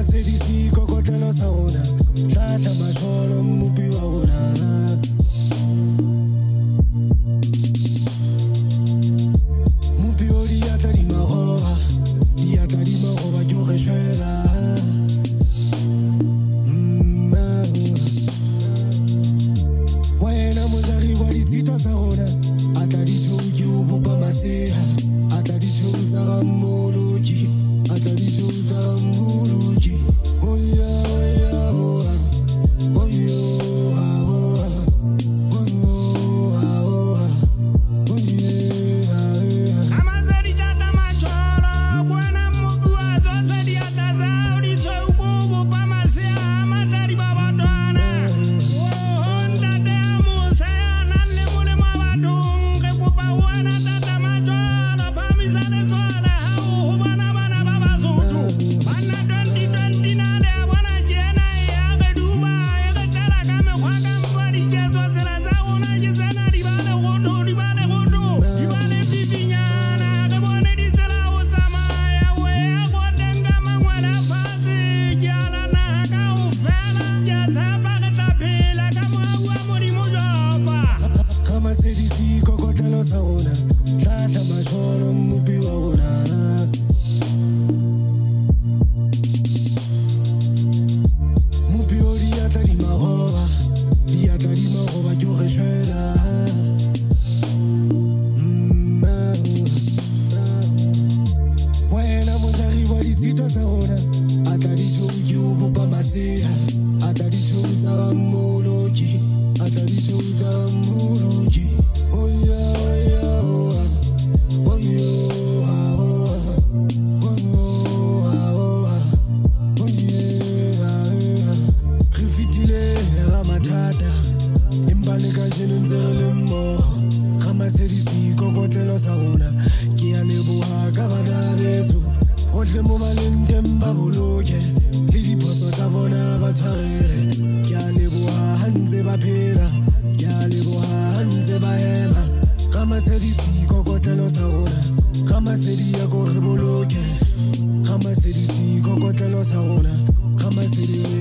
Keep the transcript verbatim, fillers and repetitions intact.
Ramasedi kokotelo sa rona hlahla masholo mmupi wa rona mmupi o diatla di maroba diatla di maroba ke o re shwela wena mojari wa ditsito tsa rona atla ditshou ke o bopa maseha atla ditshou tsa rammoloki atla ditshou tsa rammoloki oh yeah oh yeah oh oh yeah oh oh oh yeah Amazadi tata macholo bwana mugwa zote diata zao ditshou ko bopa maseha amatadi babadwana oh ndate amusa nale mole mabadung ke bopa wana tata macholo bamisane tswala hao bana bana baba zoto bana twenty twenty nale bwana jena ya ke duba ya ke tala ka mekgwa ka mpadi ke tswa tsela tsa rona ke tsena di bale goto di bale goto di bale pipinyana ke bone di tsela ho tsamaya we ya go tenga mangwela fatshe ke ala naha kaofela ke a tshepa re tla phela ka morao wa modimo Jehova Ramasedi kokotelo sa rona hlahla masholo mmupi wa rona mmupi o diatla di maroba diatla di maroba ke o re shwela wena mojari wa ditsito tsa rona atla ditshou ke o bopa maseha atla ditshou tsa rammoloki atla ditshou tsa rammoloki oh yeah oh yeah oh oh yeah oh oh yeah re fitile ramatata empa le ka jeno ntse re le mmoho Ramasedi kokotelo sa rona ke a leboha ka bana beso gohle mo baleng teng ba boloke le diphoso tsa bona ba tshwarele ke a leboha ha ntse ba phela ke a leboha ha ntse ba hema Ramasedi kokotelo sa rona Ramasedi ya ko re boloke Ramasedi kokotelo sa rona Ramasedi